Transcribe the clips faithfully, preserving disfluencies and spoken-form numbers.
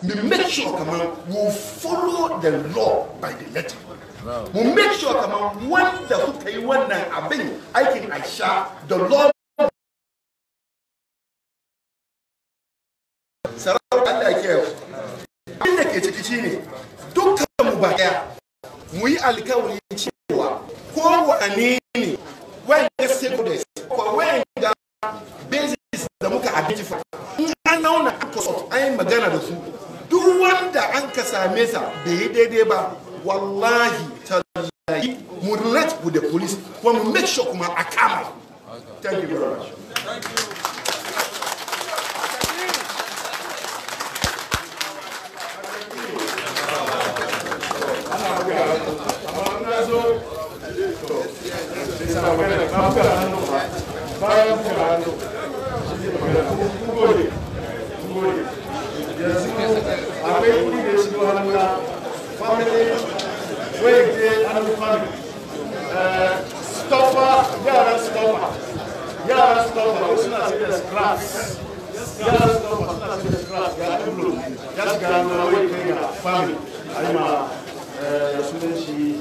we make sure kamar we follow the law by the letter. We make sure kamar wanda suka yi wannan abin aikin Aisha the law sarauta Allah ke abin da ke ciki shine dukkan mu ba daya mu yi alkawari cewa kowane ne wanda stakeholders ko wanda basis da muka identify in an nauna akosot an magana da su duk wanda an ka same sa bai daidai ba wallahi tallahi mu relate with the police kuma mu make sure kuma a kama. Thank you very much. Thank you. Stopper, yara stopper, yara stopper, suna cikin scraps, yara stopper suna cikin scraps, ga ɗulo, ya shiga na wai kai ga family, a yi ma sunan shi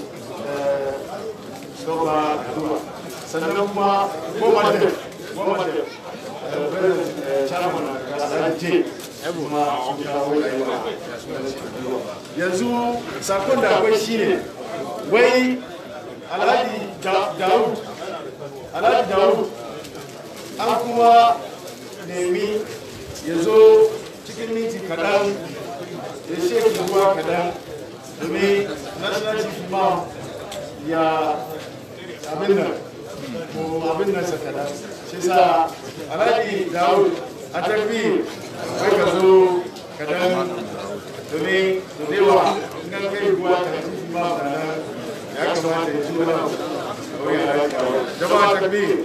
stopper duba. Sannan kuma goma da goma da president chairman a kasar J, kuma sun kawo yi ma sunan shi duba. Yanzu sakon da akwai shi ne, wai Alhaji Dawud, Alhaji Dawud, an kuma nemi ya zo cikin minti kaɗan ya sheki ruwa kaɗan domin national chief imam ya abin nan, ko abin nan sa kaɗan. Shi sa Alhaji Dawud a tafi kai ka zo kaɗan domin da dewa in kai ruwa ta chief imam kaɗan. Ya kamata ya ci wani abu jama'a takbir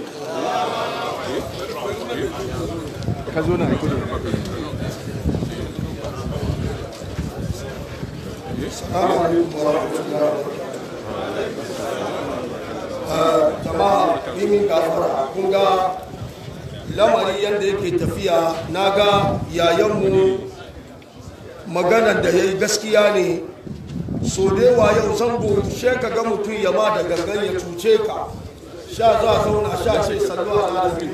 ka zo na aiki ne. Assalamu alaikum wa rahmatullah. Jama'a nimin gafara kun ga lamari yadda yake tafiya na ga yayanmu maganar da ya yi gaskiya ne. So da yawa yau zango she ka ga mutum ya ma da gangan ya cuce ka sha za zauna sha ce sallu ala nabi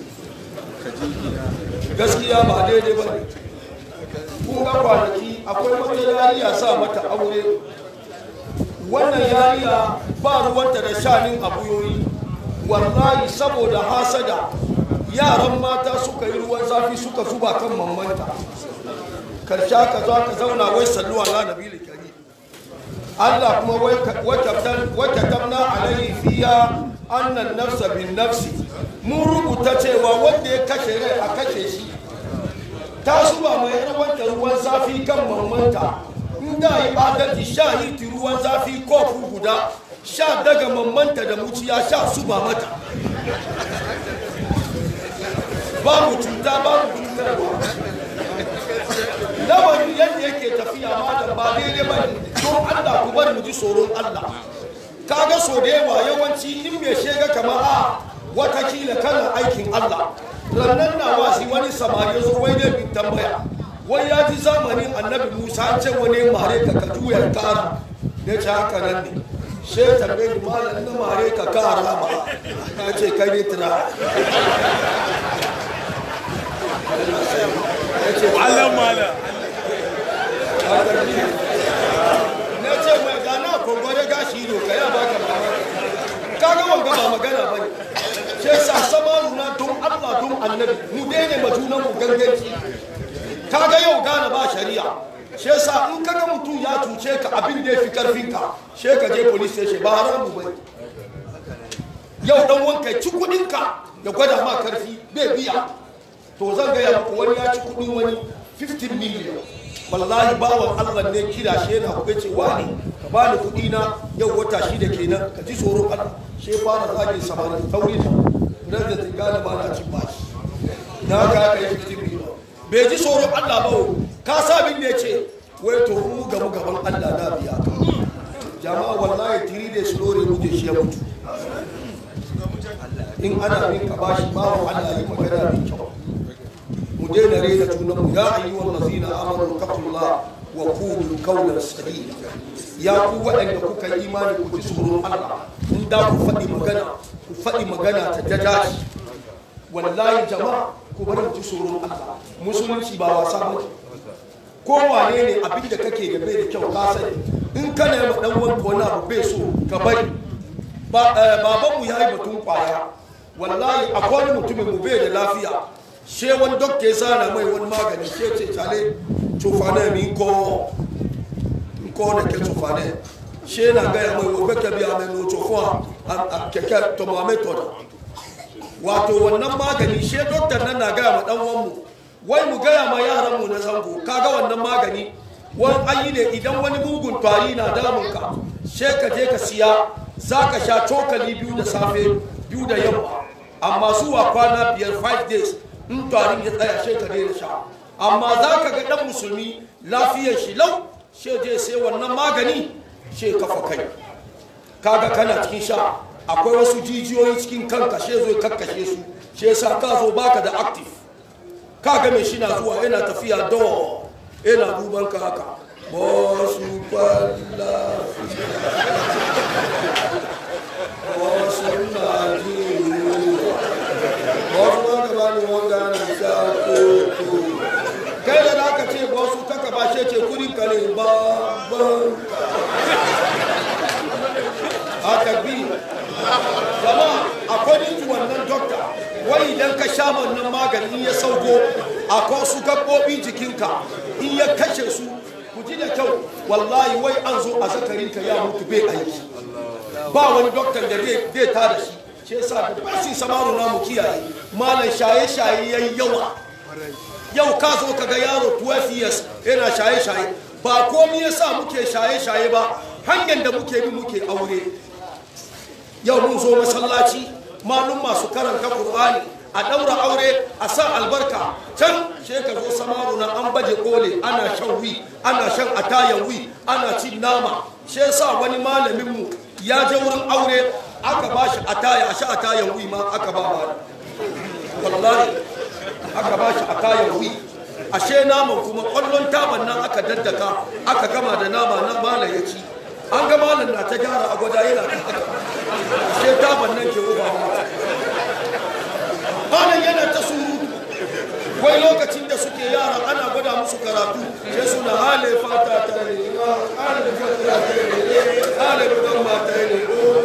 gaskiya ba daidai ba ne. Kun ga kwanaki akwai wata yariya sa mata aure, wannan yariya ba ruwanta da shanin abuyoyi, wallahi saboda hasada yaran mata suka yi ruwan zafi suka zuba kan mamanta, karsha ka zo ka zauna wai sallu ala nabi likari. Allah kuma wata tabna alayhi fiya annan nafsa bin nafsi, mun rubuta cewa wanda ya kashe rai a kashe shi. Ta zuba mai yarwanta ruwan zafi kan mamanta, in da yi adalci sha hiti ruwan zafi kofu guda sha daga mamanta da muciya sha zuba mata. Babu cuta babu cutarwa. Lamarin yadda yake tafiya ma da ba daidai ba ne, don Allah ku bari mu ji tsoron Allah. Kaga so da yawa yawanci in mai shega kamar a watakila kana aikin Allah. Rannan na wasi wani samari zo wai ne bin tambaya, wai ya ji zamanin annabi Musa an ce wani mare ka ka juya kara, ne ce haka nan ne. She tambaye ni malam na mare ka kara ma, ka ce kai ne tira. Allah mala. Na ce mai gana kongore gashi ne ka ya baka mamaki. Kaga wanga ba magana bane. She sa sama na don Allah don annabi mu daina majunan mu ganganci. Kaga yau gana ba shari'a. She sa in kaga mutum ya cuce ka abin da yafi karfin ka, she ka je police station ba haramu bane. Yau dan wanka ci kudin ka ya gwada ma karfi bai biya. To zan ga ya wani ya ci kudin wani fifteen million. Wallahi bawan Allah ne kira shi yana kuka ce wani ka bani kudi na yau wata shida kenan ka ji tsoron Allah. She fara zagin samari tauri da president Ghana ba na cin bashi. Na ka kai fifteen million. Bai ji tsoron Allah ba, ka sa bin ne ce wai to mu gamu gaban Allah na biya. Jama'a wallahi three days lore muje shi ya mutu. In ana bin ka bashi bawan Allah yi magana mai kyau. مدير ريدة النمو يا أيها الذين آمنوا اتقوا الله Allah wa qulu qawlan sadida. Ya ku waɗanda kuka yi imani ku ji tsoron Allah, in da ku faɗi magana ku faɗi magana ta dace. Wallahi jama'a ku bari mu ji tsoron Allah. Musulunci ba wasa ba. Ko wane ne abin da kake da bai da kyau ka sani, in kana yi dan wanka wani abu bai so ka bari. Babanmu ya yi batun kwaya, wallahi akwai wani mutumin mu bai da lafiya, she wani dokta ya sana mai wani magani, she ce cale cofane mi ko ko da ke cofane, she na gaya mai wa baka biya mai no cofa a keke tomo method. Wato wannan magani she dokta nan na gaya ma dan wanmu, wai mu gaya ma yaran mu na zango, kaga wannan magani wani ayi ne idan wani mugun tari na damunka, she ka je ka siya, za ka sha cokali biyu da safe biyu da yamma, amma zuwa kwana biyar five days in tarin ya tsaya she ka daina sha. Amma za ka ga dan musulmi lafiyar shi lau, she je sai wannan magani she kafa kai, kaga kana cikin sha akwai wasu jijiyoyi cikin kanka, she zo kakkashe su, she sa ka zo baka da active, kaga mai shi na zuwa yana tafiya do yana duban ka haka bosu kwalla bosu na jiru bosu ma ka bani wanga na sha koko, kai da aka ce bosu kaka ba she ce kuri kare ba ban haka bi jama'a. Akwai ninki wannan dokta, wai idan ka sha wannan maganin ya sauko akwai su gaɓoɓi jikinka in ya kashe su, ku ji da kyau, wallahi wai an zo a zakarinka ya mutu bai aiki, ba wani doktan da zai tada shi. Shi yasa da basin samaru na mu kiyaye, malam shaye-shaye yayi yawa. Yau ka zo ka ga yaro twelve years yana shaye-shaye, ba komai yasa muke shaye-shaye ba, hanyar da muke bi muke aure. Yau mun zo masallaci, malum masu karanta Qur'ani, a daura aure, a sa albarka, can she ka zo samaru na an baje kole, ana shan wi, ana shan atayan wi, ana cin nama. She yasa wani malamin mu ya je wurin aure, aka ba shi ataya, a sha atayan wi ma aka ba ba. Wallahi aka ba shi atayan wi, ashe naman kuma kwallon taban nan aka daddaka, aka gama da nama na malam ya ci. An ga malam na ta gyara a gwada yana ta haka, ashe taban nan ke uba mata. Malam yana ta surutu, wai lokacin da suke yara ana gwada musu karatu, sai suna hale fata ta ne, hale fata ta ne, hale bugan mata ne,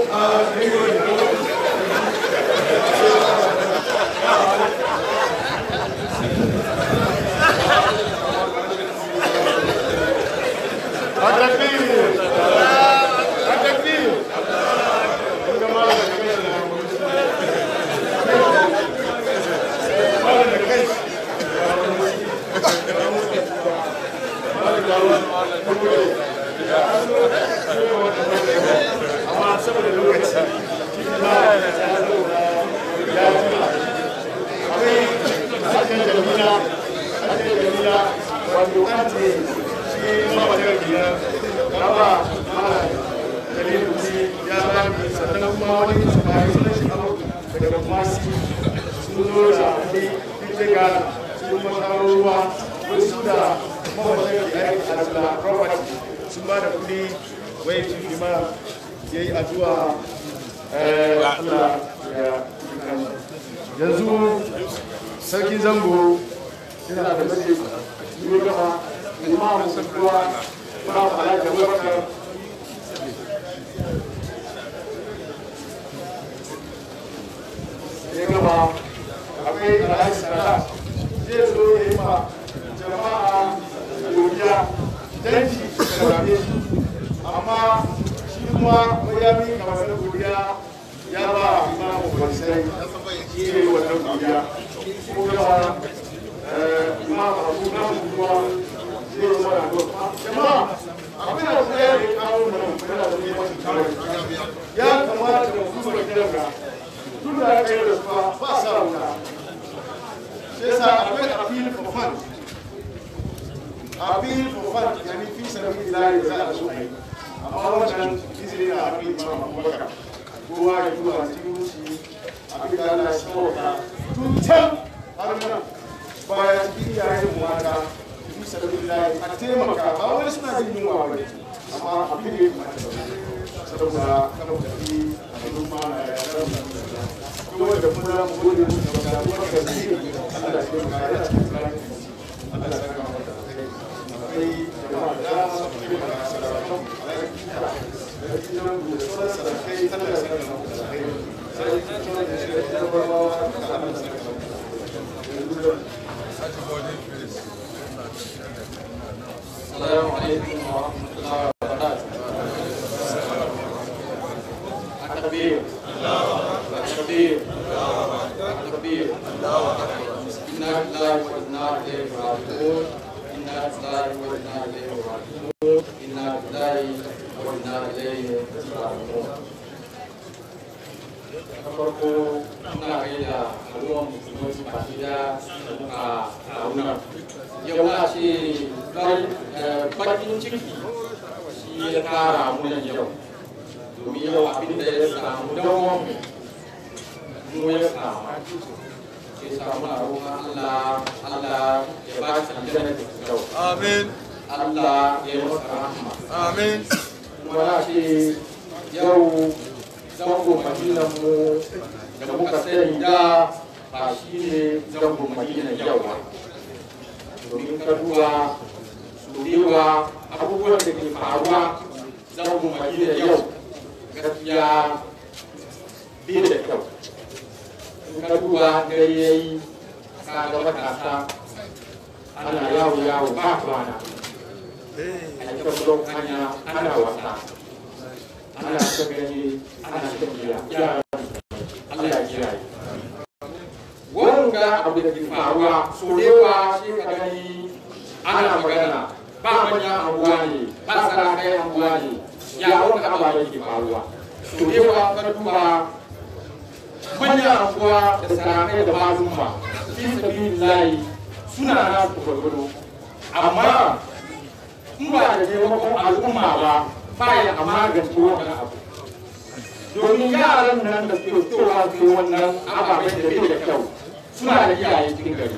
sun ba da kudi wai cikin ma ya yi addu'a Allah ya yanzu sarki zango yana da mace yi gaba imamu sarkuwa ba a da wakar ya gaba akwai alhaji sana zai zo ya yi ma jama'a godiya danji da rabe shi amma shi kuma ya mi kamar godiya ya ba imamu kwansai shi ne wannan godiya kuma imamu abu na kuma zai yi mana godiya jama'a abin da kuma ya yi kawo mana kuma da ne masu kawai ya kamata da kuma kirga tun da aka yi da su ba sa wuta sai sa akwai appeal for fund appeal for fund yani fi sabi ilahi za a so ai amma wannan izini na appeal ma abubakar kowa ya duba cikin shi abin da Allah ya sauka tun can har nan baya cikin yayin mata fi sabilillahi a taimaka ba wani suna jin yunwa ba ne amma abin da ya kamata da saboda kada mu tafi a noma na ya zama kuma da kuma mu gode mu da kuma da shi Allah ya taimaka ya taimaka Allah ya taimaka akwai jama'a da dama su ke da sarrafa da kinan da sauran sarrafai tana da sarrafa da kai sai kuma da shi da barbawa da Allah ya sarrafa السلام عليكم ورحمة الله وبركاته. التكبير التكبير التكبير إنا لله وإنا إليه راجعون إنا لله وإنا إليه راجعون إنا لله وإنا إليه راجعون. farko ina gaida al'ummar musulmi baki da a auna yau na ce bakin ciki shi ya kara mu nan yau domin yau abin da ya samu dawon mu ya samu ke samu a roƙon Allah Allah ya ba shi aljanna da kyau amin Allah ya masa rahama amin kuma na ce yau zango madinan mu da muka sani da ba shi ne zango madinan yau ba domin ka duba su dewa abubuwan da ke faruwa zango madinan yau gaskiya bai da kyau in ka duba dare yayi ka ga matasa ana yawo yawo ba kwana a cikin hanya ana wasa ana ta gani ana ta biya yara Allah ya kiyaye wanga abu da ke faruwa so dewa shi ka gani ana magana ba manya anguwa ne ba sarakai anguwa ne ya wanga abu da ke faruwa so dewa ka duba manya anguwa da sarakai da mazumma fi sabilillahi suna na su gwargwado amma in ba da taimakon al'umma ba baya a magance wannan abu domin yaran nan da suke fitowa su wannan ababen da bai da kyau suna da iyaye cikin gari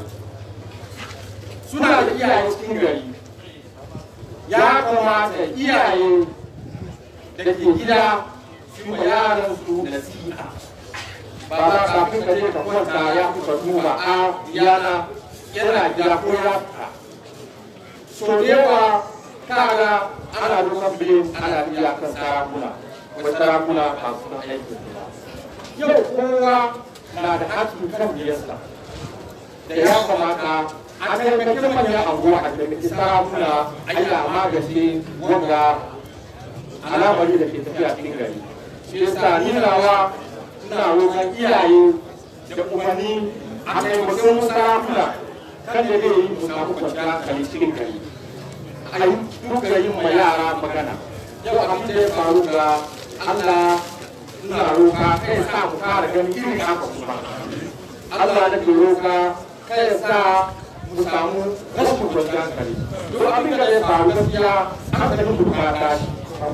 suna da iyaye cikin gari ya kamata iyaye da ke gida su ma yaran su nasiha ba za ka fi ka je ka kwanta ya fi ka duba a yana yana gida ko ya fita so da yawa kaga ana dukan biyu ana biya kan sarakuna wai sarakuna ba su na aikin gida yau kowa na da haƙƙin kan biyarsa da ya kamata a taimakon manyan anguwa a taimakon sarakuna a yi a magance wanga alamari da ke tafiya cikin gari shi yasa ni nawa ina roƙon iyaye da umarni a taimakon sarakuna kan da zai yi mu samu kwanciyar hankali cikin gari a yi duka yin ma yara magana yau abin da ya faru ga Allah ina roka kai sa mu fara gani irin haka kuma Allah da ke roka kai sa mu samu rashin kwanciyar hankali duk abin da ya faru gaskiya hankalin mu ya tashi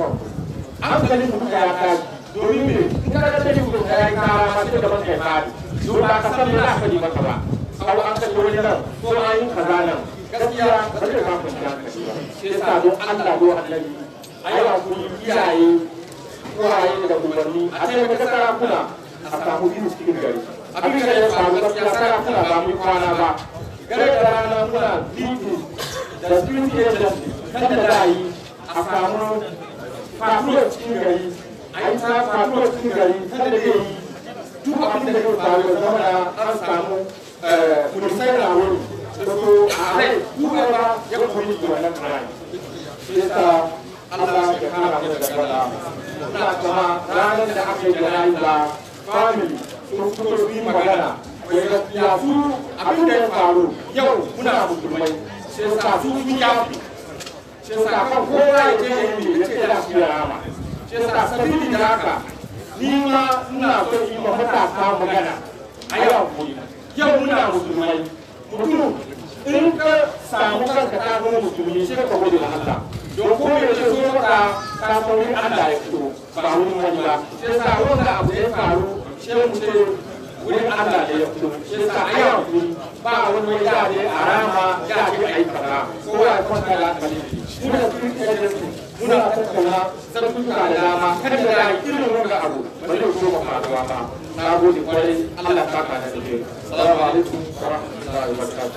hankalin mu ya tashi domin me in ka ga dai mutum ya yi kara ma sai da ban kai fadi don ba ka san me za ka yi maka ba kawo an kalli wani nan ko an yi kaza nan gaskiya ba zai ba kwanciya hankali ba shi yasa don Allah don Annabi a yi hakuri iyaye uwaye da umarni a taimaka sarakuna a samu biyu cikin gari abin da ya faru gaskiya sarakuna ba mu kwana ba gare da rana muna meeting da security agency kan da za a yi a samu fatuwar cikin gari a yi ta fatuwar cikin gari kan da zai yi duk abin da ya faru da zama an samu kulisai na wuri da so a rai duka ba ya kuma yi wannan karai shi yasa Allah ya kara mu da gaba ina kama ranar da aka yi jana'iza family sun fito su yi magana wai gaskiya su abin da ya faru yau muna musulmai shi yasa su sun yafi shi yasa kan kowa ya je ya yi ya ce da shi ya rama shi yasa sabili da haka ni ma ina so yi ma matasa magana a yau yau muna musulmai mutum in ka samu kanka ka zama musulmi sai ka gode da Allah don ko ya ce so maka ka san wurin Allah ya fito ba wurin wani ba sai sa wanda abu ya faru sai mu ce wurin Allah ne ya fito sai sa ayi hakuri ba wani ya je a rama ya je a yi kaza kowa ya kwanta da hankali muna cikin agency muna tattauna zartuka da dama kada da irin wanga abu ba zai koma faruwa ba na gode kwarai Allah ta ka da alheri assalamu alaikum wa rahmatullahi wa barakatuh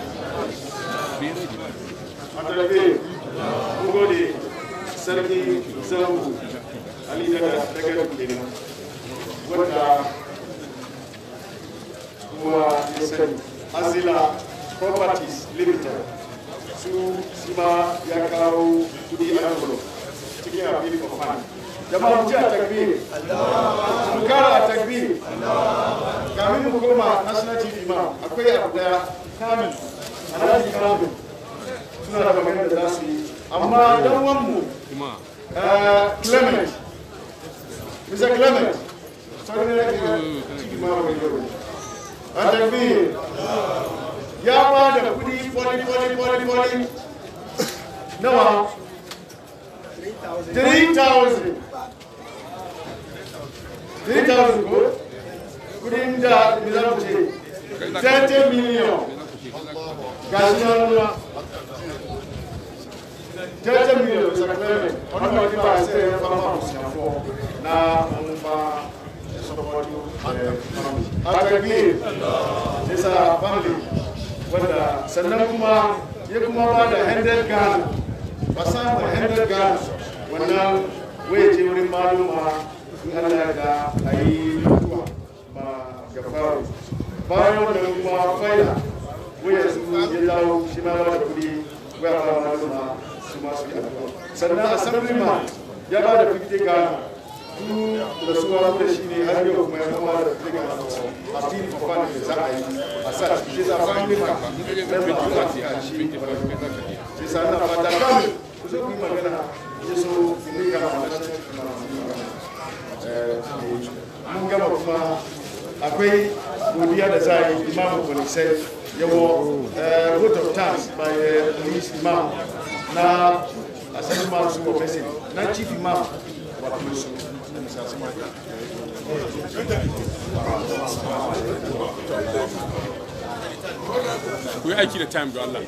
Matalabe, mun gode sarki zango Ali daga daga kenan wanda kuma ya sani Azila Properties Limited su sima ya kawo kudi a nan cikin abin kofan jama'a mu ji a takbiri mu kara a takbiri kamin mu koma national chief imam akwai abu daya kamin alhaji kamin suna da magana da za su yi amma dan wanmu Clement Mister Clement sorry ne ke cikin ma wani yau a takbir ya ba da kudi foli foli foli foli nawa three thousand three thousand ko kudin da milan ce thirty million gashi na nuna thirty million sakileme wannan wani ba sai ya fama musamman na manufa saboda a takbir isa family wanda sannan kuma ya kuma ba da hundred Ghana ba samu hundred Ghana wannan waye ce wurin maluma in Allah da ayi mutuwa ma gafaru bayan wannan kuma faida waye su ya dawo shi ma ba da kudi waya ba maluma su ma su yi addu'a sannan assemblyman ya ba da fifty Ghana da su ma da shi ne har yau kuma ya kama da fifty Ghana a cikin kofan da za a yi a sa shi za a fahimta na biyu a shi shi sa na fata kamun ku zo ku yi magana ya so ne kama da shi mun gama kuma akwai godiya da za a yi imamu polisai yawo vote of thanks by police imam na asali masu ofesi na chief imam wa police ku yi aiki da time don Allah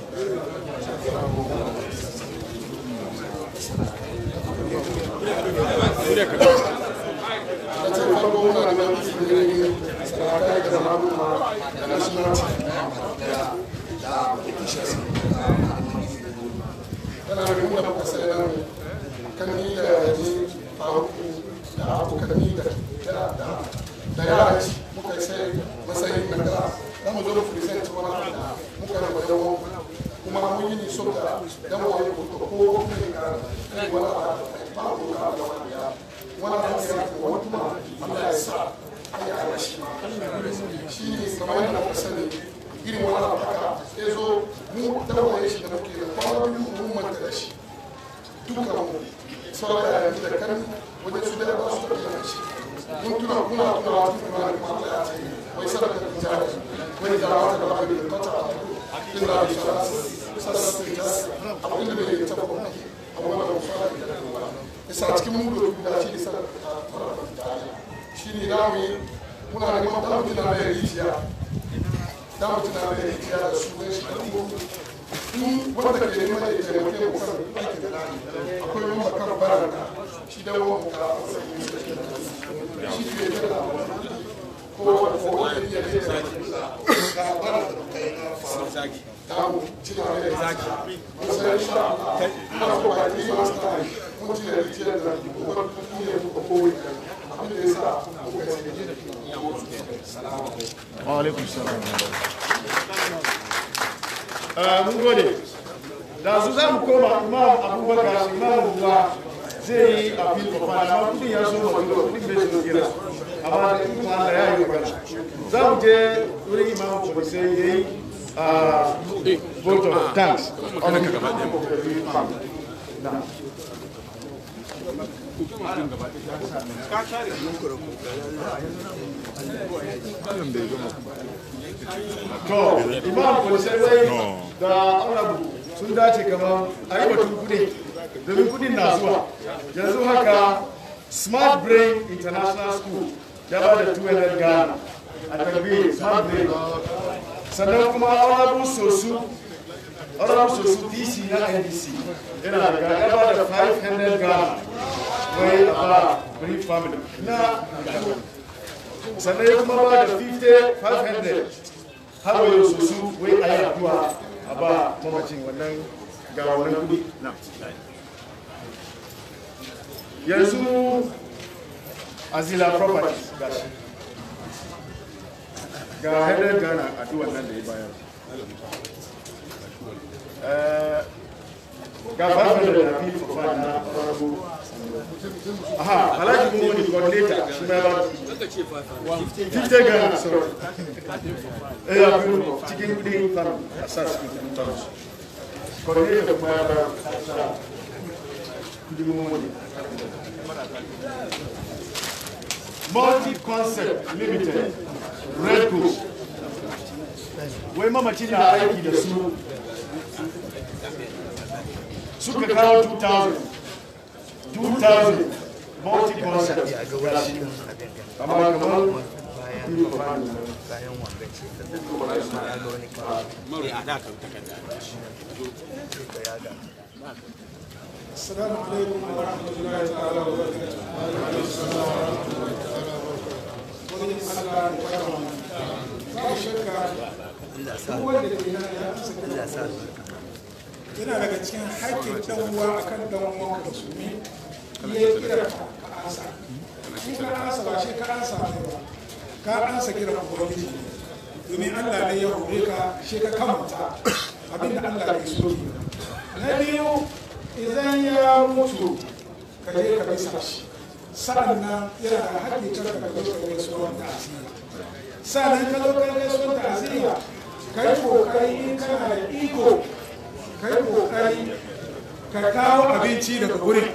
yana da nuna muka sai nan kan ni da yaji faruku da abokanni da da da yara ci muka sai matsayin nan da da mu zo da present wani abu da muka raba dawo kuma mun yi ni so da dan wani ko ko ko ne ga wani abu ba ko ka da wani ya wani abu ya ko wani kuma Allah ya sa ai ya shi shi ne kamar yadda muka sani irin wani abu haka ya zo mu dawaye shi da muke da kwana biyu mun manta da shi dukkan mu saboda yanzu da kan wajen su da ba su da shi mun tuna kuna tuna wa tuna da kuma Allah ya ce wai sadaka da jari wani da wata da ba da kata din da shi sadaka da jari abin da bai ta ba amma da fara da kuma isa cikin mu da shi ne sadaka da jari shi ne da mu muna da kuma da mutuna mai rijiya da mutuna mai rijiya da su ne shi da in wanda ke neman da ya taimake mu kan aikin da akwai wani bakar baraka shi da wani ka shi ke da ko ko wani ya ce ka baraka da kai na fara da mu cina mai zaki mun sai sha Allah ko ba ni ma sta mun ci da rijiya da ko ko ne ko ko abin da yasa ko ka ce salamu alaikum wa alaikum salam mun gode da su za mu koma imam abubakar imam ruwa zai yi a fil kofana amma kudin ya so mutu da kudin bai so gira amma da ikon Allah ya yi magana za mu je wurin imam kuma sai ya yi vote of thanks to imam polisai wai da arabu sun dace kamar a yi batun kudi domin kudin na zuwa yanzu haka smart brain international school ya ba da two hundred Ghana a tarbi smart brain sannan kuma honorable sosu honorable sosu D C na N D C yana da gaba da five hundred Ghana wai a ba brief family na sannan ya kuma ba da fifty five hundred har wayo sosu wai a yi addu'a a ba mamacin wannan ga wannan kudi yanzu azila properties gashi ga hundred Ghana addu'an nan da ya bayar ga five hundred na fi for fund na honorable aha alhaji mu wani coordinator shi ma ba fifty Ghana sorry eh ya fi cikin kudin fund asas cikin fund coordinator kuma ya ba kudin mu wani Multi Concept Limited Red Coast wai mamacin na aiki da su suka kawo two thousand two thousand Multi Concept amma kamar bayan wanga ce da ga wani kawai a da ka takarda السلام عليكم ورحمة الله تعالى وبركاته. وعليكم السلام ورحمة الله تعالى وبركاته. ومن الله وكرم. لا شك هو الذي لا yana daga cikin haƙƙin ɗan uwa akan ɗan uwan musulmi ya kira ka ansa in ka ansa ba shi ka ansa mai ba ka ansa kira ubangiji domin Allah ne ya hore ka shi ka kamanta abinda Allah ke so na biyu idan ya mutu ka je ka bisa shi sa'an nan yana da haƙƙi can ka zo ka gaisuwar ta'aziyya sa'an ka zo ka gaisuwar ta'aziyya ka yi ƙoƙari in kana da iko ka yi ƙoƙari ka kawo abinci daga wurin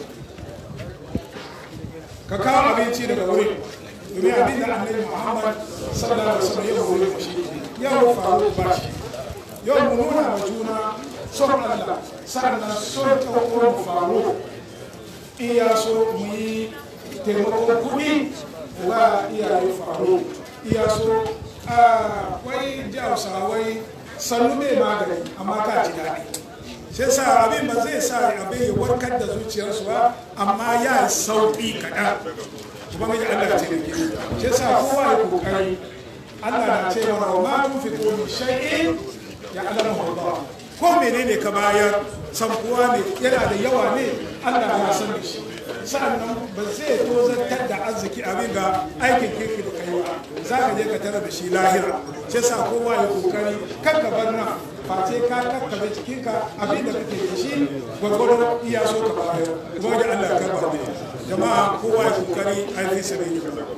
ka kawo abinci daga wurin domin abin da annabi Muhammad sallallahu alaihi wasallam ya hore mu shi yau faru ba shi yau mu nuna wa juna son Allah sa'annan son ɗaukar mu faru in ya so mu yi taimakon kuɗi wa iyaye faru iya so a wai ji hausawai sannu mai magani amma ka ji daɗi sai sa abin ba zai sa abin ya warkar da zuciyarsu ba amma ya sauƙi kaɗan kuma mai Allah ce da ke sai sa kowa ya kokari Allah na ce wa ma tun fi komi shay'in ya alamu Allah ko menene ka bayar samkuwa ne yana da yawa ne Allah ya san da shi sa'annan ba zai tozartar da arziki abin ga aikin kirki da kai ba za ka je ka tara da shi lahira sai sa kowa ya kokari kan ka bar nan face ka kakkabe cikinka abin da kake da shi gwargwaro iya so ka bayar kuma da Allah ka ba ne jama'a kowa ya kokari aiki sabai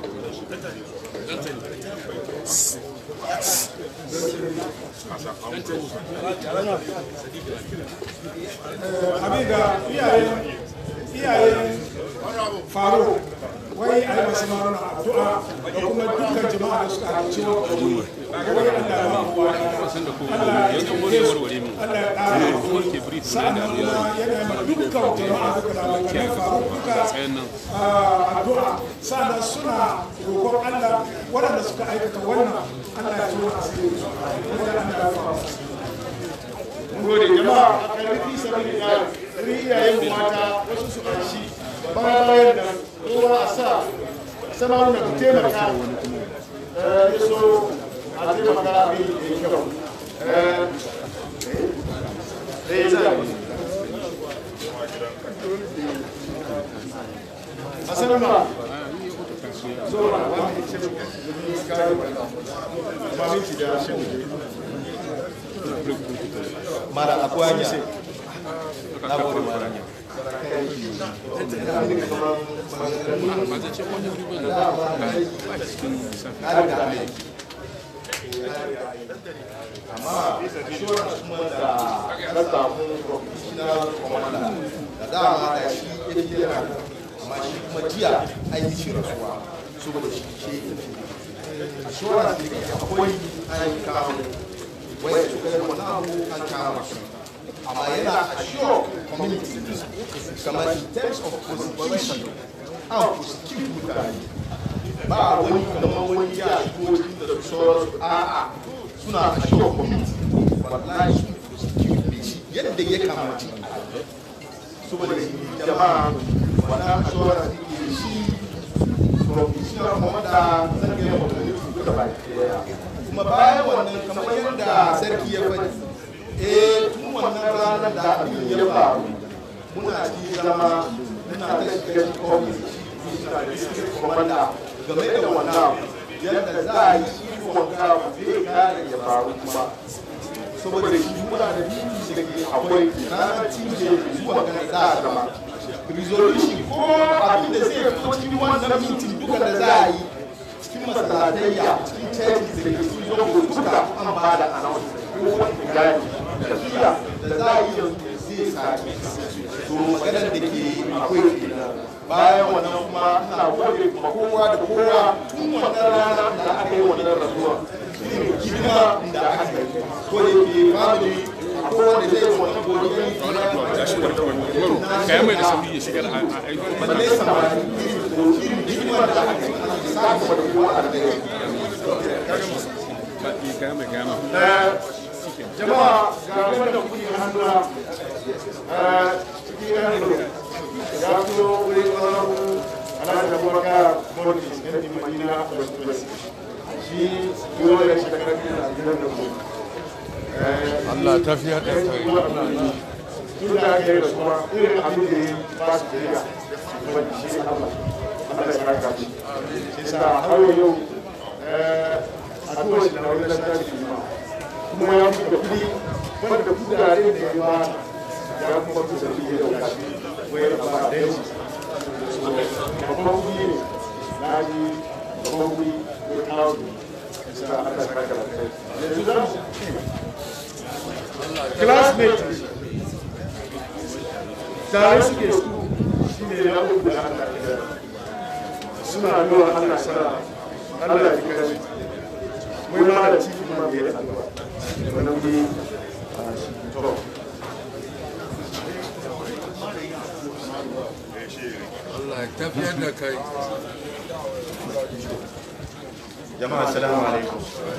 abin ga iyayen iyayen faru wai a yi masu maruna addu'a da kuma dukkan jama'a da suka halarci wa wai Allah ya ba kuwa Allah ya taimake su Allah ya ƙara hakuri sa'annan kuma yana yi dukkan jama'a duka da abokanan faru duka addu'a sa'annan suna roƙon Allah waɗanda suka aikata wannan Allah ya tona asiri wanda Allah ya faru gode jama'a a karfi sabbin da iyayen mata wasu su ƙarshi bayan nan kowa a sa sama nuna ku taimaka ya so a taimaka abin da ya kyau da ya zai a sanar ma zo ma wani ce ba minti da shi mara akwai hanya na gode mara amma insurance kuma da na samu professional commander da dama da shi yake yana amma shi kuma jiya an yi shi rasuwa saboda shi ke insurance ne akwai an kawo wai su kai wani abu an kawo su amma yana assure community kamar in terms of prosecution an prosecute mutane ba wani kamar wani ya shigo cikin da sauransu a'a suna a shiwa kwamiti wallahi su yadda ya kamaci saboda jama'a wannan ashora da ke shi professional komanda sarki ya mutane su da baki kuma bayan wannan kamar yadda sarki ya faɗi eh tun wannan ranar da abin ya faru muna ji zama muna ta shiga cikin ofis suna da district commander game da wannan yadda za a yi shi wanga zai kare ya faru kuma saboda shi muna da biyu da ke akwai ranar tije zuwa ganin za a zama resolution ko abin da zai fito cikin wannan mitin duka da za a yi cikin masalatayya cikin churches da ke cikin zongo duka an ba da announcement ko wani gani tafiya da za a yi yanzu zai sami to maganar da ke akwai kenan bayan wannan kuma ina gode kuma kowa da kowa tun wannan rana da aka yi wannan rasuwa irin hidima da aka yi ko da ke family akwai wanda zai yi wannan godiyar kayan mai da sauri ya shigar a aiki balle samari irin hidima da aka yi ana sa kuma da kowa a da kayan mai gama jama'a ga wanda kuɗi hannuna cikin hannu ya fito wurin ƙwararru alhaji da kuma ka mortis yan dimajina a wasu shi yiwu da shi da ƙarfi na gidan da ku Allah ta fiye da kai tun da aka yi da kuma irin abin da ya ba su jiriya kuma shi Allah Allah ya raka shi shi sa har yau a tuwa shi da wani lantarki kuma ya fi da kudi wanda da kudade da ya ba ya kuma fi da fiye da kashi wai da ba da yanci babban kudi ne na ji babban kudi ko kawo sa Allah ya raka da kai yanzu za mu classmate tare suke su shi ne ya uku da Allah ya suna nuna Allah sana Allah ya kai mai ma da ciki ma bai da wani wuri a to Allah ya tafiyar da kai jama'a assalamu alaikum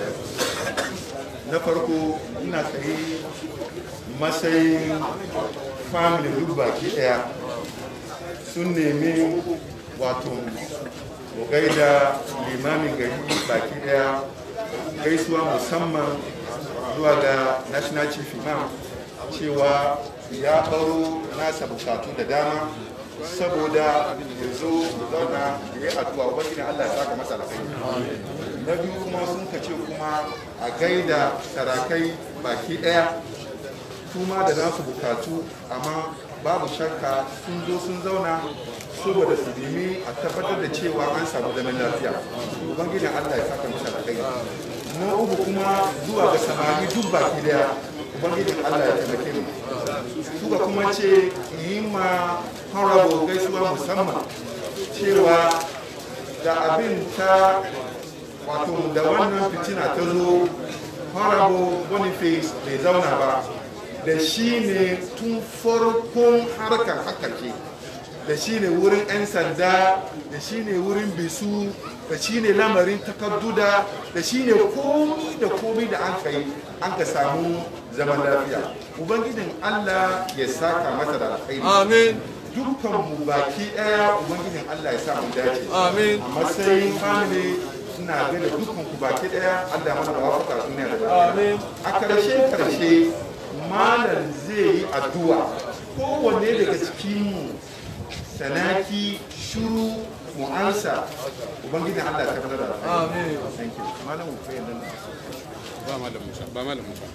na farko ina kai matsayin family duk baki daya sun nemi wato gaida limamin gari baki daya gaisuwa musamman zuwa ga national chief imam cewa ya baro nasa bukatu da dama saboda ya zo zauna da ya addu'a wani Allah ya saka masa alkhairi na biyu kuma sun kace kuma a gaida sarakai baki daya kuma da nasu bukatu amma babu shakka sun zo sun zauna saboda su nemi a tabbatar da cewa an samu zaman lafiya ubangijin Allah ya saka masa alkhairi na uku kuma zuwa ga samari duk baki daya ubangijin Allah ya taimake mu suka kuma ce yi ma honorable gaisuwa musamman cewa da abin ta wato da wannan fitina ta zo honorable Boniface bai zauna ba da shi ne tun farkon harkar hakake da shi ne wurin 'yan sanda da shi ne wurin bisu da shi ne lamarin takadduda da shi ne komi da komi da an kai an ka samu zaman lafiya ubangijin Allah ya saka masa da alkhairi amin dukkan mu baki daya ubangijin Allah ya sa mu dace amin a matsayin family ina ga da dukkan ku baki daya Allah ya mana wafaka duniya da lafiya amin a karshe karshe malam zai yi addu'a kowanne daga cikin mu sanaki shuru mu ansa ubangijin Allah ya tabbatar da amin thank you malam ku fayyana ba malam Musa ba malam Musa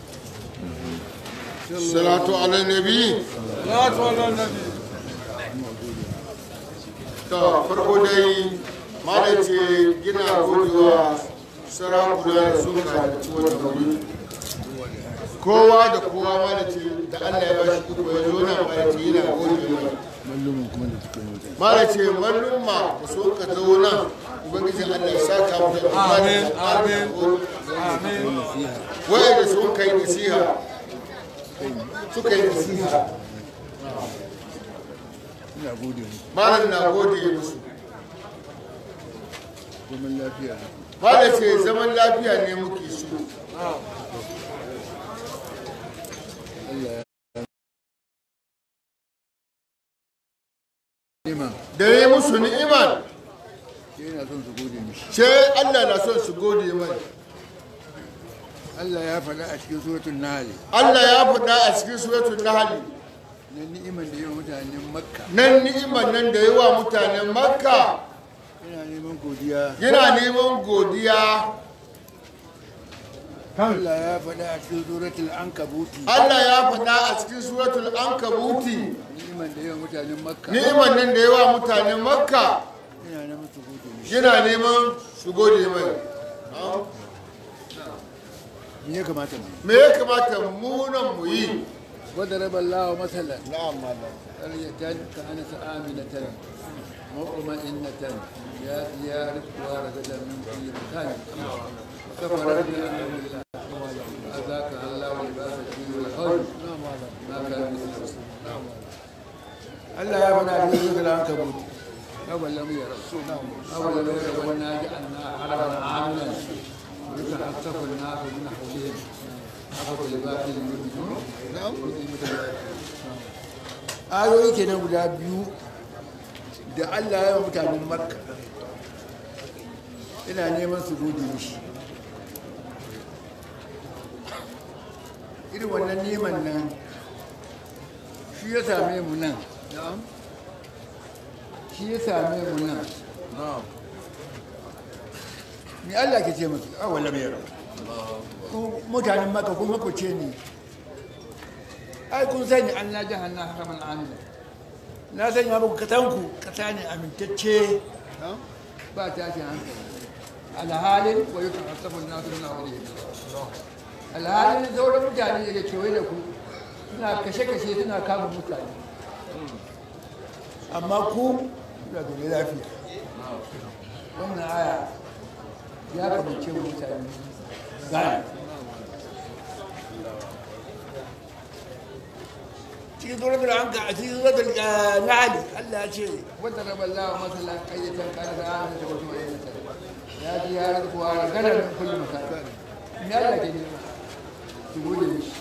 salatu ala nabi salatu ala nabi to farko dai malam ce gina godewa sarakuna da sun kaci wannan wuri kowa da kowa malam ce da Allah ya bashi kudu ya zo na malam ce yana godewa malam ce mallumma ku so ka zo nan ubangijin Allah ya saka mu da amin amin amin wai da sun kai nasiha suka yi nasiha malam na gode musu malam ce zaman lafiya ne muke so da ya musu ni'imar yana son su gode mishi. sai Allah na son su gode mai. Allah ya faɗa a cikin suratul Nahl Allah ya faɗa a cikin suratul Nahl na ni'imar da yawa mutanen Makka. nan ni'imar nan da yawa mutanen Makka Yana neman godiya. yana neman godiya. Allah ya faɗa a cikin suratul Ankabuti Allah ya faɗa a cikin suratul Ankabuti ni'imar da yawa mutanen Makka. ni'imar nan da yawa mutanen Makka Yana neman su gode mishi. yana neman su gode mai. Me ya kamata mu? Me ya kamata mu nan mu yi? وضرب الله مثلا Na'am malam. قرية كانت آمنة مطمئنة يأتيها رزقها رغدا من كل مكان فكفرت بأنعم الله فأذاقها الله لباس الجوع والخوف ما كانوا يصنعون. الله يا بني آدم العنكبوت أولم يروا أولم يروا أنا جعلنا حرما آمنا يتخطف الناس من حولهم أفبالباطل يؤمنون. ayoyi kenan guda biyu da Allah ya yi mutanen Makka ina neman su gode mishi. Irin wannan neman nan shi ya same mu nan shi ya same mu nan ni Allah ke ce musu awala mai yaro mutanen Makka kuma ku ce ni ai kun sani an na jahanna haraman amina na sanya muku katanku kasa ne amintacce ba tashin hankali alhalin wa yukan asafin nasu na wani alhalin sauran mutane da kewaye da ku suna kashe-kashe suna kama mutane amma ku suna zaune lafiya wannan aya ya kamace mutane gane cikin suratul anka a cikin suratul nahl Allah ya ce wanda raballahu masalan qayyatan kana da amana ta kuma ya ji ya rubu wa gadan kullu makan ne Allah ke ne ki gode mishi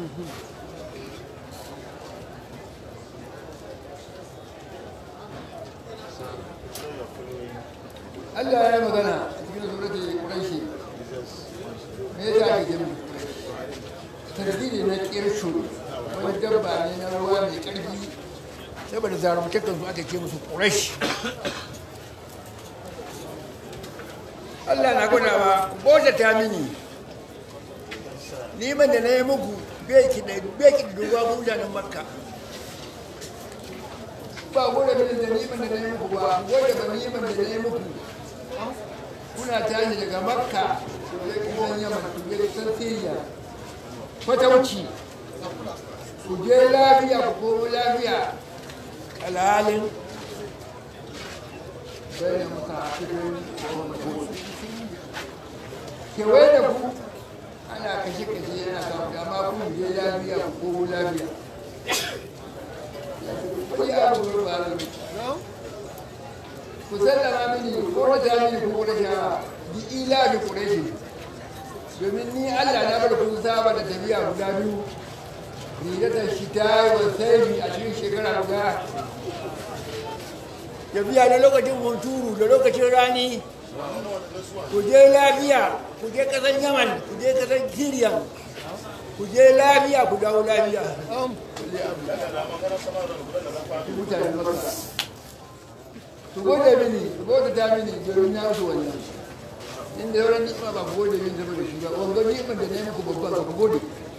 Allah ya yi magana a cikin suratul quraish me ya ta ke ne tarbiyya na kirshu wani dabba ne na ruwa mai ƙarfi saboda zarumtakan su aka ce musu ƙurash. Allah na gwada ba bota ta mini neman da na yi muku beki da ruwa mutanen Makka ba gwada mini da neman da na yi muku ba gwada ba neman da na yi muku kuna tashi daga Makka ku je kusan Yaman ku je kusan Siriya fatauci ku je lafiya ku komo lafiya alhalin bayan maka cikin kewaye da ku ana kashe-kashe yana samu dama ku je lafiya ku komo lafiya ku yi abubuwan ba da ku sallama mini ko rata mini ku kuma rashawa bi ila bi kureshi domin ni Allah na bar kun saba da tafiya guda biyu rigatar shita wa saifi a cikin shekara guda tafiya na lokacin hunturu da lokacin rani ku je lafiya ku je kasan yaman ku je kasan siriya ku je lafiya ku dawo lafiya mutane maka su gode mini su gode ta mini domin na wasu wannan inda yawon ni'ima ba ku gode mini zama da shi ba wanga ni'imar da na yi muku babban ba ku gode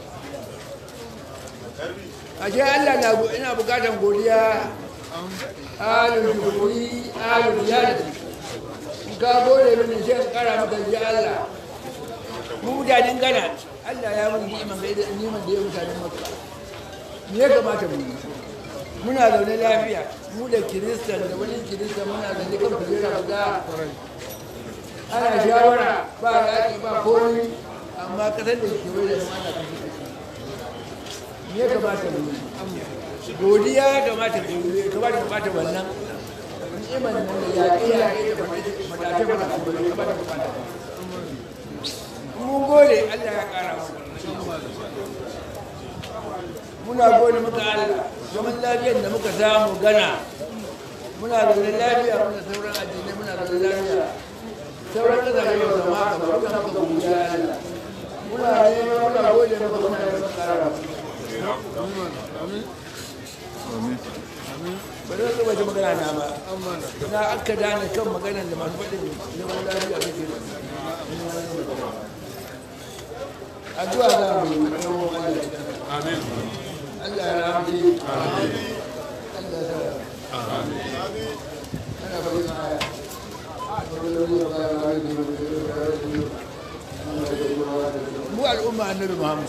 ashe Allah na ina bukatan godiya alul shukuri alul yadi ka gode mini sai ka kara maka ji Allah mu mutanen Gana Allah ya mun ni'iman bai da ni'iman da ya mutanen Makka me ya kamata mu yi muna zaune lafiya mu da kiristan da wani kiristan muna zaune kan kujera guda ana shawara ba yaƙi ba komai amma kasar da ke wai da mana kashe ya kamata mu godiya kamata mu kamata mu bata wannan ni'imar nan da yaƙi yaƙi da fadace fadace kamata mu bata mun gode Allah ya ƙara mu muna gode maka Allah zaman lafiyar da muka samu gana muna da lafiya muna sauran addinai muna da lafiya sauran kasashe ba su maka ba muna maka godiya Allah muna neman muna gode maka muna neman karara ba zan zuba ji magana na ba na aka dana kan maganar da masu faɗin zaman lafiya suke da addu'a za mu yi amin Allah ya rahmace amin Allah ya sa amin ana bayyana aya mu al'umma annabi Muhammad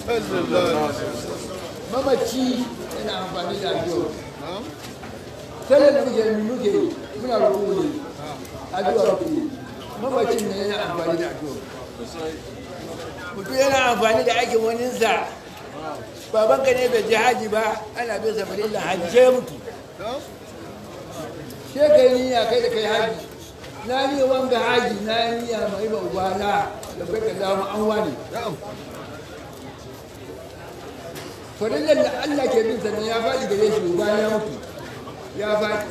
mamaci yana amfani da addu'a sai da muke muke muna roƙo ne addu'a muke mamacin ne yana amfani da addu'a mutum yana amfani da aikin waninsa babanka ne bai ji haji ba ana bai sa farilla haji sai mutu sai kai niyya kai da kai haji na niyya wanga haji na niyya mai ba ubana da bai ka zama an wani farillar da Allah ke bin sannan ya faɗi gare shi uba ya mutu ya faɗi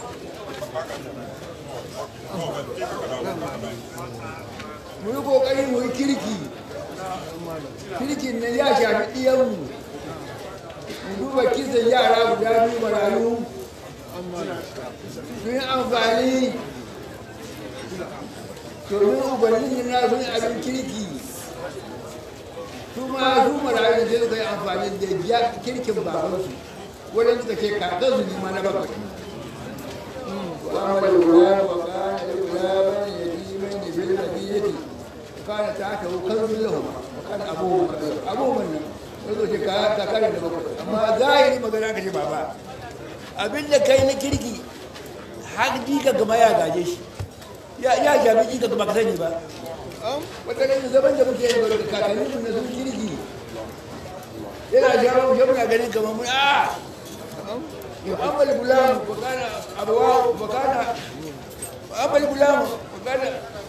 mu yi ƙoƙari mu yi kirki kirkin nan ya shafi ɗiyanmu mu duba kisan yara guda biyu marayu sun yi amfani domin ubannin na sun yi abin kirki su ma su marayu sai suka yi amfani da kirkin babansu wadanda suka ke kakansu ne ma na bakwai wa'amala guda wa kana guda bane ya ji mai ne bil madinati kana ta ta kanzun lahu kana abu abubuwan nan yanzu ce ka kare da bakwai amma zahiri magana ka ce baba abin da kai na kirki har jika gama ya gaje shi ya jami jika gama ka sani ba wata ganin zaman da muke yi da kakannin mu na sun kirki yana jawo shi muna ganin kamar mun a mu'amal gulam bakana abuwa bakana mu'amal gulam bakana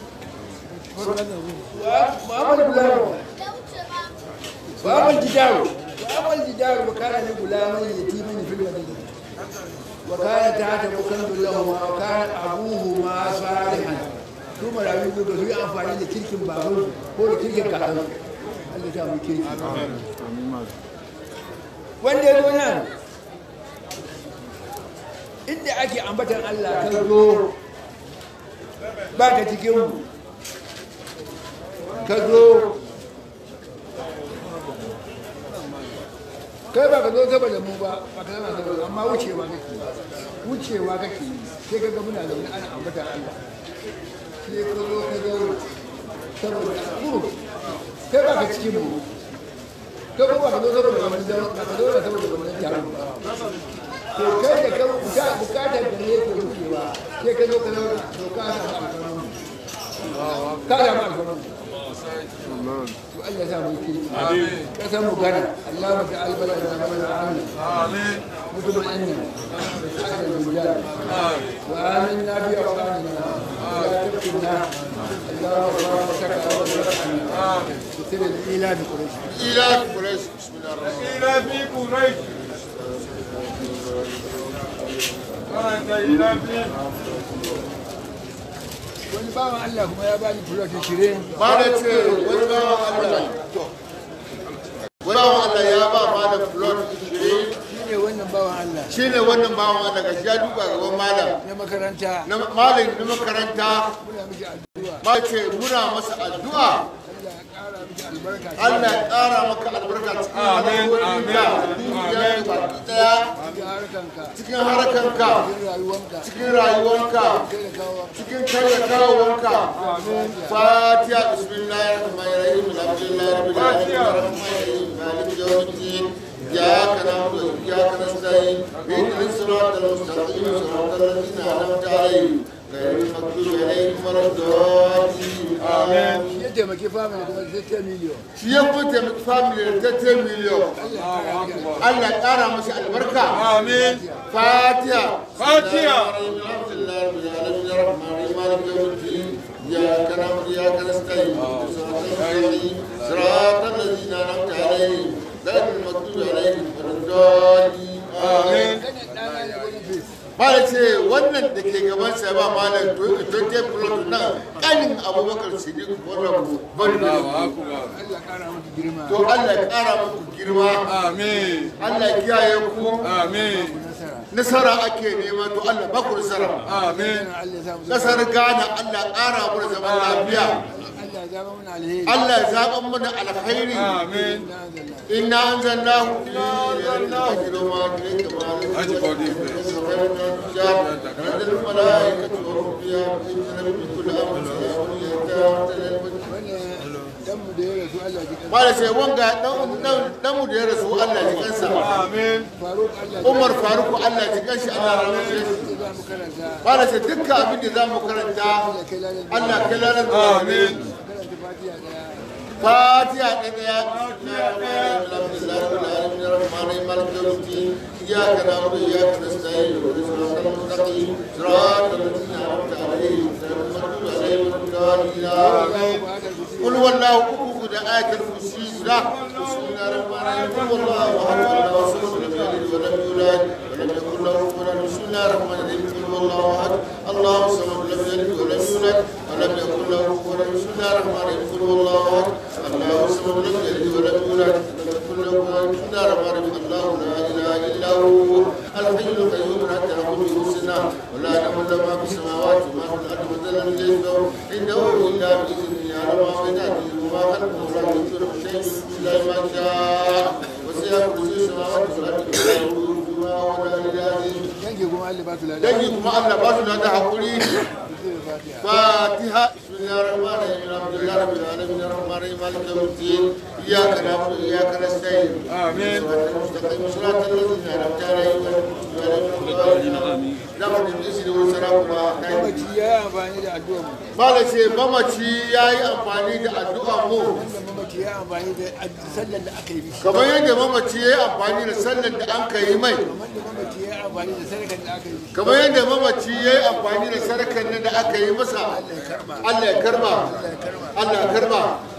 mu'amal gulam mu'amal jidaru mu'amal jidaru bakana ne gulaman yatimin fil madina wakana ta ta bukan billahu wa kana abuhu ma salihan su marayu da su yi amfani da kirkin babansu ko da kirkin kakansu Allah ta mu kirki wanda ya zo nan inda ake ambatan Allah ka zo ba ka cikin mu ka zo kai ba ka zo saboda mu ba ba ka zama saboda amma wucewa kake wucewa kake sai ka ga muna zaune ana ambatan Allah sai ka zo ka zo saboda mu kai ba ka cikin mu kai ba ka zo saboda wani ba ka zo saboda wani taron ba to kai da ka buka bukatar da ne ke wucewa sai ka zo ka zo to ka samu alfarman ka samu alfarman to Allah ya mu kirki amin ka san mu gana Allah ma ta albala da mana amin amin mutum annin akan dujal wa amin nabi wa amin ya tafkina Allah wa saka amin sirri ila bi quraish ila bi quraish bismillahir rahmanir ila bi quraish wani bawan Allah kuma ya bani fuloti shirin ba da ce wani bawan Allah wani bawan Allah ya ba ma da fuloti shirin shine wannan bawan Allah shine wannan bawan Allah ga shi ya duba gaban malam na makaranta na malam na makaranta muna miki addu'a ma ce muna masa addu'a Allah ya ƙara maka albarka cikin harkokinka duniya baki daya cikin harakanka cikin rayuwanka cikin kai da kawowanka fatiha bismillahir rahmanir rahim alhamdulillahi rabbil alamin maliki yawmiddin iyyaka na'budu wa iyyaka nasta'in ihdinas siratal mustaqim siratal ladzina an'amta alaihim ghayril maghdubi alaihim waladdallin amin ya taimaki family kuma sai ta miliyon shi ya kuma taimaki family da ta miliyon Allah ya ƙara masa albarka amin fatiha Fatiha. alhamdulillah rabbil alamin arrahmanir rahim maliki yawmiddin إياك نعبد وإياك نستعين صراط الذين أنعمت عليهم غير المغضوب عليهم ولا الضالين آمين. Malam ce wannan da ke gabansa ba malam twenty plot nan kanin Abubakar Siddiq wannan bari to Allah ya kara muku girma amin. Allah ya kiyaye ku amin. Nasara ake nema to Allah ba ku nasara amin. Kasar Ghana Allah kara mu da zaman lafiya Allah ya zaba mana alkhairi amin. Inna anzalnahu fi الملائكة والروح فيها بإذن كل أمر Mala sai wanga dan mu da ya rasu Allah ji kansa amin. Umar Faruk Allah ji kanshi Allah rahmace shi. Mala sai dukkan abin da zamu karanta Allah kai lalan amin. Fatiha ɗaya إياك نعبد وإياك نستعين اهدنا الصراط المستقيم صراط الذين أنعمت عليهم غير المغضوب عليهم ولا الضالين قل هو الله أحد آية الكرسي له بسم الله الرحمن الرحيم قل هو الله أحد الله الصمد لم يلد ولم يولد ولم يكن له كفوا أحد بسم الله الرحمن الرحيم قل هو الله أحد الله الصمد لم يلد ولم يولد ولم يكن له كفوا أحد بسم الله الرحمن الرحيم قل هو الله أحد الله الصمد لم يلد ولم يولد ولم يكن له كفوا أحد بسم الله الرحمن الرحيم الله لا إله إلا هو الحي القيوم لا تأخذه سنة ولا تأخذ ما في السماوات وما في الأرض وذل الجيش عنده إلا بإذنه يعلم ما بين أيديهم وما خلفهم ولا يحيطون بشيء إلا ما شاء وسع كرسي السماوات والأرض ولا يؤوده ولا إلهه dangi kuma Allah ba su da hakuri Fatiha bismillahir rahmanir rahim alhamdulillahi rabbil alamin arrahmanir rahim maliki yawmiddin iyyaka na'budu wa iyyaka nasta'in amin mustaqim siratal ladzina an'amta alaihim ghayril maghdubi alaihim mamaci ya amfani da addu'a mu malace mamaci yayi amfani da addu'a mu mamaci ya amfani da sallar da aka yi kamar yadda mamaci yayi amfani da sallar da an kai mai kamar yadda mamaci ya yi amfani da sarakan nan da aka yi masa Allah ya karba Allah ya karba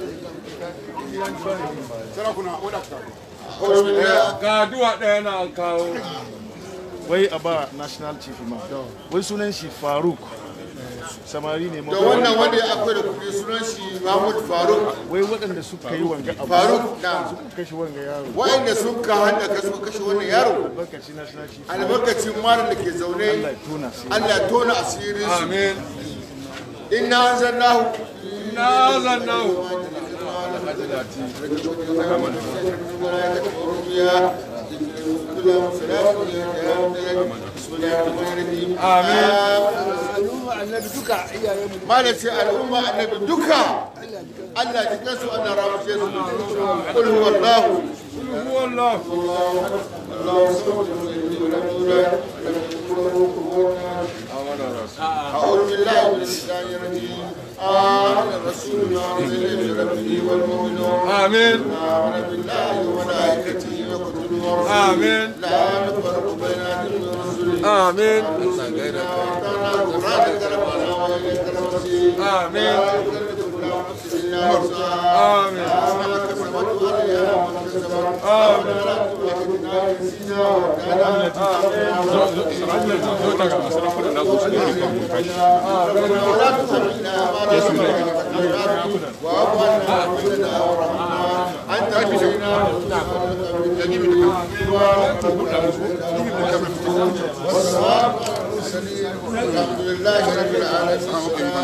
ga duwa ɗaya na kawo wai a ba national chief ma wai sunan shi Faruk samari ne da wannan wanda ya akwai da kuɗi sunan shi Mahmud Faruk wai waɗanda suka yi wanga abu Faruk na suka kashe wanga yaro waɗanda sun ka handa ka suka kashe wannan yaro albarkaci national chief albarkacin malam da ke zaune Allah ya tona asirin su amin. inna anzalnahu inna anzalnahu Malam sai al'umma annabi duka Allah ji kansu Allah rahmace su qul huwallahu huwallahu أعوذ بالله من الشيطان الرجيم آمن الرسول بما أنزل إليه من ربه والمؤمنون آمين آمن بالله وملائكته وكتبه ورسله آمين لا نفرق بين أحد من رسله آمين وأعطانا القرآن كرمنا وإليك المصير آمين لا يكلف الله نفسا إلا وسعها آمين ما كسبت وعليها ما اكتسبت آمين لا تؤاخذنا إن نسينا ولا تحملنا ما لا طاقة واعف عنا واغفرنا وارحمنا أنت ربنا والصلاة والسلام الحمد لله رب العالمين.